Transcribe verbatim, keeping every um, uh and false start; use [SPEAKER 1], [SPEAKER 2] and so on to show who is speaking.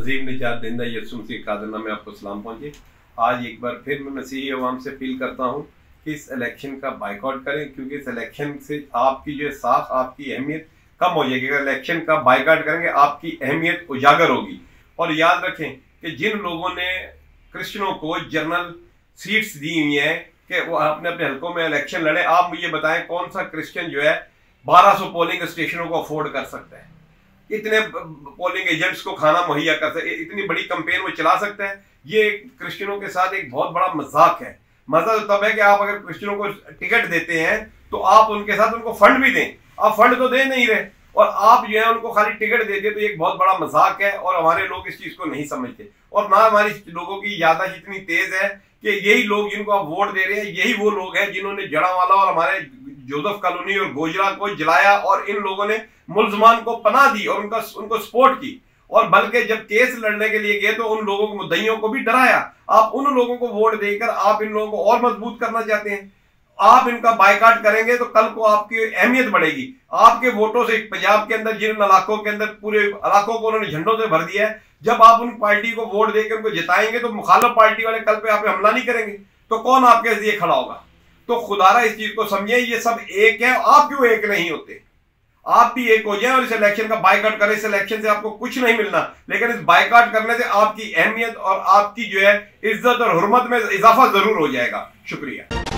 [SPEAKER 1] अजीम निजात देंदा यीशु मसीह का नाम में आपको सलाम पहुंचे। आज एक बार फिर मैं मसीही अवाम से अपील करता हूं कि इस इलेक्शन का बाइकआउट करें, क्योंकि इस इलेक्शन से आपकी जो साख, आपकी अहमियत कम हो जाएगी। अगर इलेक्शन का बाइकआउट करेंगे आपकी अहमियत उजागर होगी। और याद रखें कि जिन लोगों ने क्रिश्चियनों को जनरल सीट्स दी हुई हैं कि वो अपने अपने हल्कों में इलेक्शन लड़े, आप मुझे बताएं कौन सा क्रिश्चियन जो है बारह सौ पोलिंग स्टेशनों को अफोर्ड कर सकता है, इतने पोलिंग एजेंट्स को खाना मुहैया कर सकते, इतनी बड़ी कंपेन वो चला सकता है। ये क्रिश्चियनों के साथ एक बहुत बड़ा मजाक है। मजा तो तब है कि आप अगर क्रिश्चियनों को टिकट देते हैं तो आप उनके साथ उनको फंड भी दें। आप फंड तो दे नहीं रहे और आप जो है उनको खाली टिकट देते, तो एक बहुत बड़ा मजाक है और हमारे लोग इस चीज को नहीं समझते। और ना हमारी लोगों की याददाश्त इतनी तेज है कि यही लोग जिनको आप वोट दे रहे हैं यही वो लोग हैं जिन्होंने जड़ावाला और हमारे जोसेफ कॉलोनी और गोजरा को जलाया, और इन लोगों ने मुल्जमान को पनाह दी और उनका उनको सपोर्ट की। और बल्कि जब केस लड़ने के लिए गए तो उन लोगों को, मुद्दइयों को भी डराया। आप उन लोगों को वोट देकर आप इन लोगों को और मजबूत करना चाहते हैं। आप इनका बायकाट करेंगे तो कल को आपकी अहमियत बढ़ेगी। आपके वोटों से पंजाब के अंदर जिन इलाकों के अंदर पूरे इलाकों को उन्होंने झंडों से भर दिया है, जब आप उन पार्टी को वोट देकर उनको जिताएंगे तो मुखालिफ पार्टी वाले कल पे आप पे हमला नहीं करेंगे, तो कौन आपके लिए खड़ा होगा? तो खुदारा इस चीज को समझिए, ये सब एक है। आप क्यों एक नहीं होते? आप भी एक हो जाए और इस इलेक्शन का बायकाट करें। इस इलेक्शन से आपको कुछ नहीं मिलना, लेकिन इस बायकाट करने से आपकी अहमियत और आपकी जो है इज्जत और हुर्मत में इजाफा जरूर हो जाएगा। शुक्रिया।